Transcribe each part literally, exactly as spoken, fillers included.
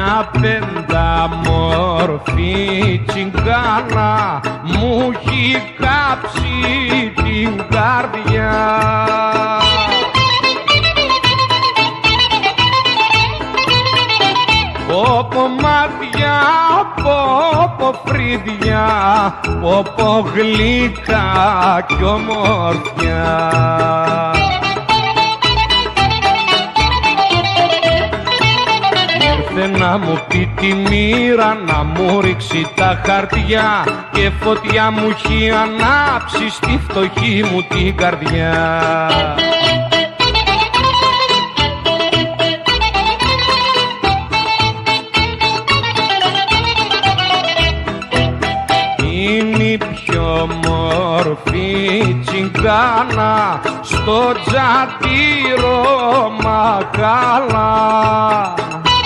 μια πενταμόρφη τσιγκάνα μου έχει κάψει την καρδιά. Πόπο μάτια, πόπο φρύδια, πόπο γλυκά κι ομορφιά. Ήρθε να μου πει τη μοίρα, να μου ρίξει τα χαρτιά και φωτιά μου έχει ανάψει στη φτωχή μου την καρδιά. Είναι η πιο μόρφη τσιγκάνα στο τζατήρο μαγάλα.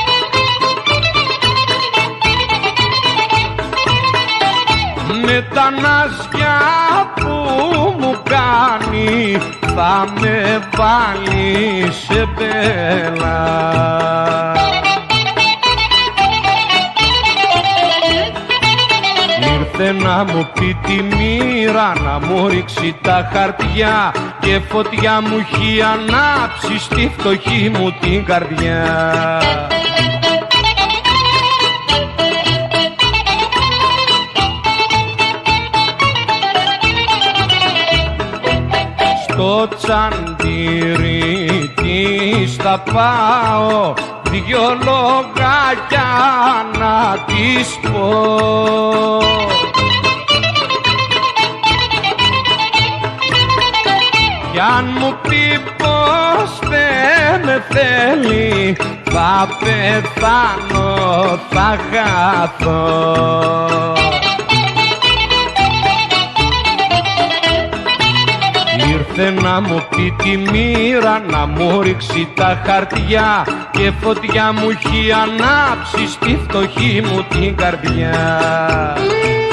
Με τα ναζιά που μου κάνει θα με βάλει σε μπέλα. Ήρθε να μου πει τη μοίρα, να μου ρίξει τα χαρτιά και φωτιά μου έχει ανάψει στη φτωχή μου την καρδιά. Στο τσαντήρι της θα πάω δυο λογάκια να της πω. Κι αν μου πει πως δεν με θέλει θα πεθάνω, θα χαθώ. Ήρθε να μου πει τη μοίρα, να μου ρίξει τα χαρτιά και φωτιά μου έχει ανάψει στη φτωχή μου την καρδιά.